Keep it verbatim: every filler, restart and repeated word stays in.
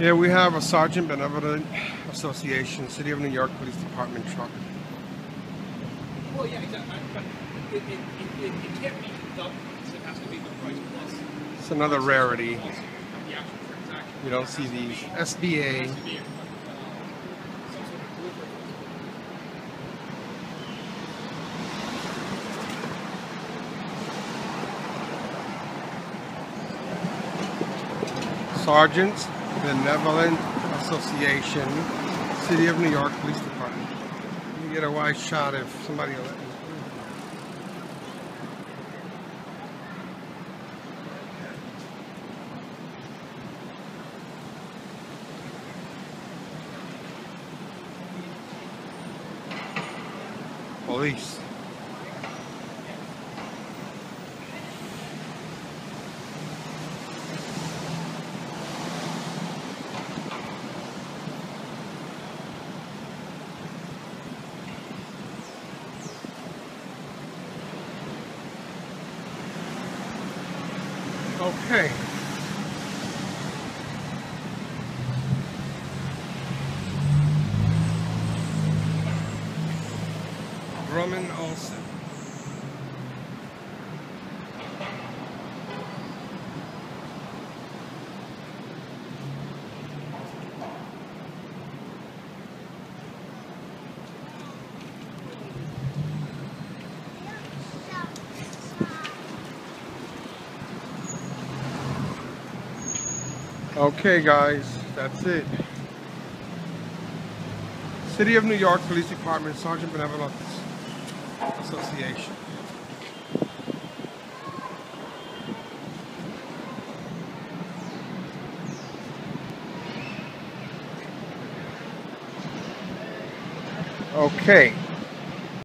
Here we have a Sergeant Benevolent Association, City of New York Police Department truck. Well, yeah, exactly. But it, it, it, it, it can't be the price. It has to be the price plus. It's another rarity. Plus the actual transaction. You don't see these. S B A. It has to be, uh, some sort of delivery. Sergeants Benevolent Association, City of New York Police Department. You can get a wide shot if somebody will let me through. Police. Okay. Drummond Olson. Okay guys, that's it. City of New York Police Department, Sergeant Benevolent Association. Okay.